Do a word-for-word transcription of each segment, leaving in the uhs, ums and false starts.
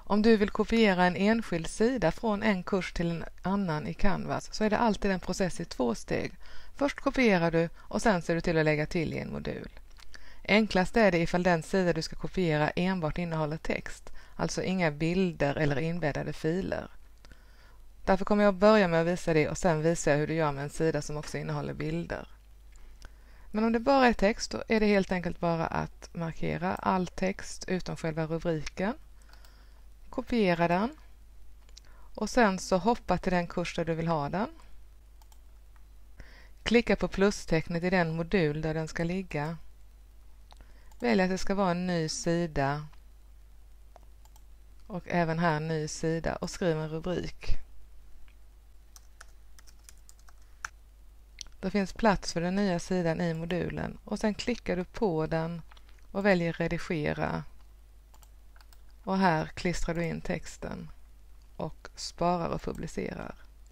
Om du vill kopiera en enskild sida från en kurs till en annan i Canvas så är det alltid en process i två steg. Först kopierar du och sen ser du till att lägga till i en modul. Enklast är det ifall den sida du ska kopiera enbart innehåller text, alltså inga bilder eller inbäddade filer. Därför kommer jag börja med att visa det och sen visar jag hur du gör med en sida som också innehåller bilder. Men om det bara är text då är det helt enkelt bara att markera all text utom själva rubriken. Kopiera den och sen så hoppa till den kurs där du vill ha den. Klicka på plustecknet i den modul där den ska ligga. Välj att det ska vara en ny sida och även här en ny sida och skriv en rubrik. Då finns plats för den nya sidan i modulen och sen klickar du på den och väljer redigera. Och här klistrar du in texten och sparar och publicerar.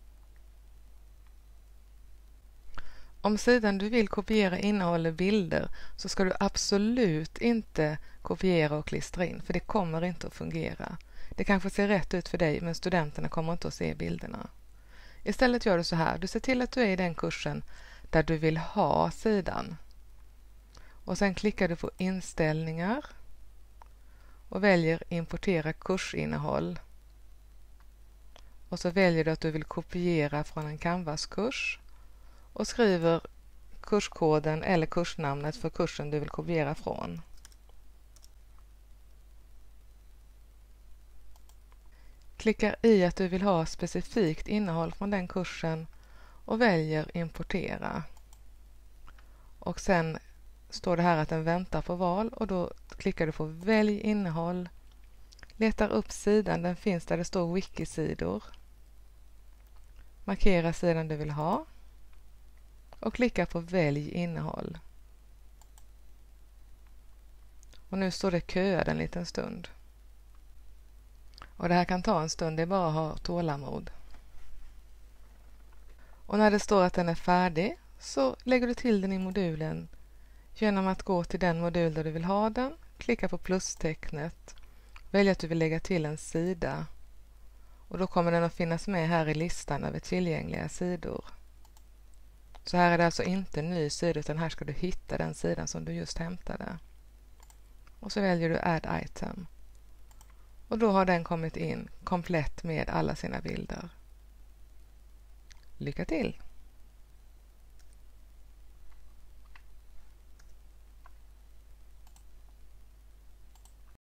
Om sidan du vill kopiera innehåller bilder så ska du absolut inte kopiera och klistra in för det kommer inte att fungera. Det kanske ser rätt ut för dig men studenterna kommer inte att se bilderna. Istället gör du så här, du ser till att du är i den kursen där du vill ha sidan. Och sen klickar du på inställningar och väljer importera kursinnehåll. Och så väljer du att du vill kopiera från en Canvas-kurs och skriver kurskoden eller kursnamnet för kursen du vill kopiera från. Klickar i att du vill ha specifikt innehåll från den kursen och väljer importera. Och sen står det här att den väntar på val och då klickar du på välj innehåll. Letar upp sidan, den finns där det står wikisidor. Markera sidan du vill ha. Och klicka på välj innehåll. Och nu står det köad en liten stund. Och det här kan ta en stund, det är bara att ha tålamod. Och när det står att den är färdig så lägger du till den i modulen genom att gå till den modul där du vill ha den, klicka på plustecknet, välja att du vill lägga till en sida och då kommer den att finnas med här i listan över tillgängliga sidor. Så här är det alltså inte en ny sida utan här ska du hitta den sidan som du just hämtade. Och så väljer du add item. Och då har den kommit in komplett med alla sina bilder. Lycka till!